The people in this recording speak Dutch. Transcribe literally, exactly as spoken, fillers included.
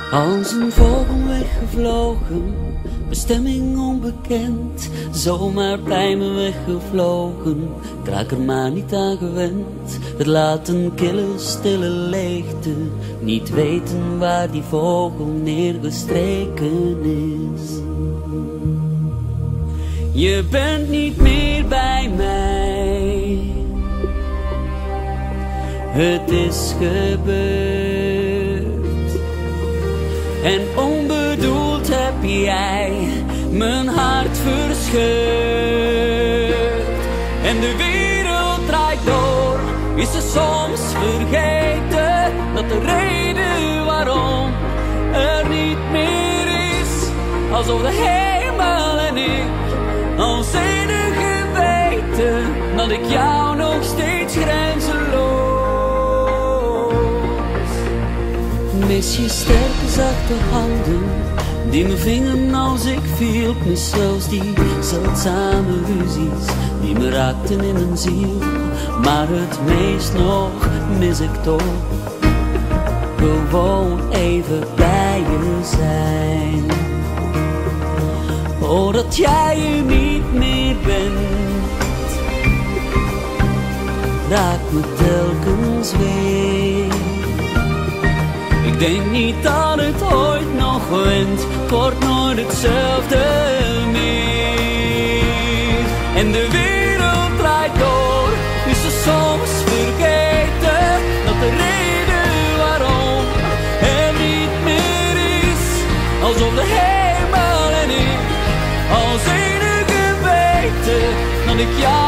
Als een vogel weggevlogen, bestemming onbekend, zomaar bij me weggevlogen, ik raak er maar niet aan gewend. Het laat een kille, stille leegte, niet weten waar die vogel neergestreken is. Je bent niet meer bij mij, het is gebeurd. En onbedoeld heb jij mijn hart verscheurd. En de wereld draait door, is ze soms vergeten dat de reden waarom er niet meer is. Alsof de hemel en ik als enige weten dat ik jou nog steeds grenzeloos mis. Je sterke zachte handen die me vingen als ik viel. Ik mis zelfs die zeldzame ruzies die me raakten in mijn ziel. Maar het meest nog mis ik toch gewoon even bij je zijn. Oh, dat jij er niet meer bent, raakt me telkens weer. Ik denk niet dat het ooit nog went, het wordt nooit hetzelfde meer. En de wereld draait door, is ze soms vergeten dat de reden waarom er niet meer is. Alsof de hemel en ik als enige weten dat ik jou